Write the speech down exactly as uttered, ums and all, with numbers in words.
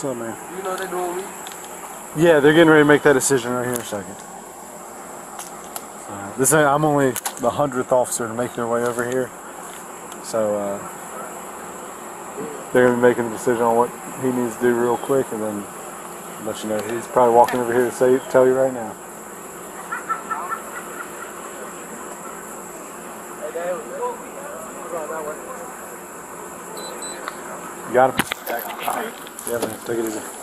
What's up, man? You know they're doing me? Yeah, they're getting ready to make that decision right here in a second. So, this ain't, I'm only the hundredth officer to make their way over here. So uh, they're going to be making a decision on what he needs to do real quick, and then let you know. He's probably walking over here to say, tell you right now. You got him? Yeah, man. Take it easy.